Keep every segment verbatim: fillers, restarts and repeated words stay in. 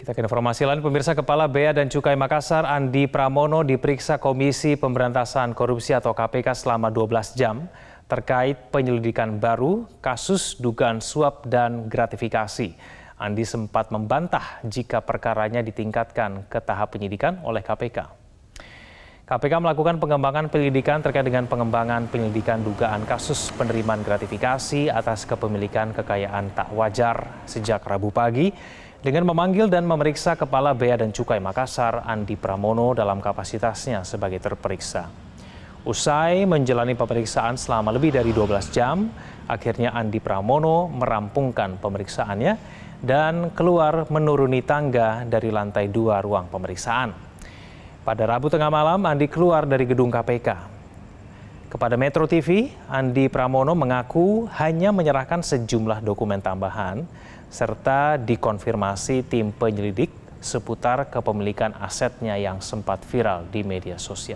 Kita ke informasi lain, pemirsa. Kepala Bea dan Cukai Makassar Andi Pramono diperiksa Komisi Pemberantasan Korupsi atau K P K selama dua belas jam terkait penyelidikan baru kasus dugaan suap dan gratifikasi. Andi sempat membantah jika perkaranya ditingkatkan ke tahap penyidikan oleh K P K. K P K melakukan pengembangan penyelidikan terkait dengan pengembangan penyelidikan dugaan kasus penerimaan gratifikasi atas kepemilikan kekayaan tak wajar sejak Rabu pagi dengan memanggil dan memeriksa Kepala Bea dan Cukai Makassar Andi Pramono dalam kapasitasnya sebagai terperiksa. Usai menjalani pemeriksaan selama lebih dari dua belas jam, akhirnya Andi Pramono merampungkan pemeriksaannya dan keluar menuruni tangga dari lantai dua ruang pemeriksaan. Pada Rabu tengah malam, Andi keluar dari gedung K P K. Kepada Metro T V, Andi Pramono mengaku hanya menyerahkan sejumlah dokumen tambahan serta dikonfirmasi tim penyelidik seputar kepemilikan asetnya yang sempat viral di media sosial.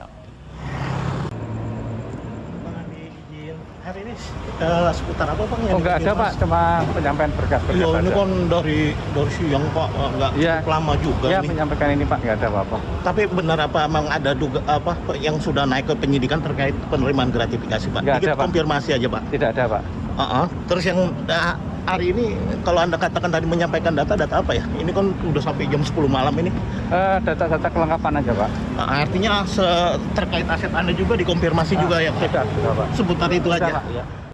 Hari ini uh, seputar apa Bang? Oh nggak ada Pak, cuma penyampaian berkas-berkas Iya, ini aja. kan dari dari siang Pak, nggak ya. lama juga ya, nih. menyampaikan ini Pak, nggak ada apa-apa. Tapi benar apa emang ada duga apa yang sudah naik ke penyidikan terkait penerimaan gratifikasi Pak? Nggak Dikit ada, Pak. konfirmasi aja Pak. Tidak ada Pak. Uh-uh. Terus yang uh, hari ini kalau Anda katakan tadi menyampaikan data-data apa ya? Ini kan udah sampai jam sepuluh malam ini. Uh, data-data kelengkapan aja Pak. Uh, artinya se terkait aset Anda juga dikonfirmasi uh, juga ya? Tidak, tidak Pak. Seputar itu Tidak, aja. Pak, ya.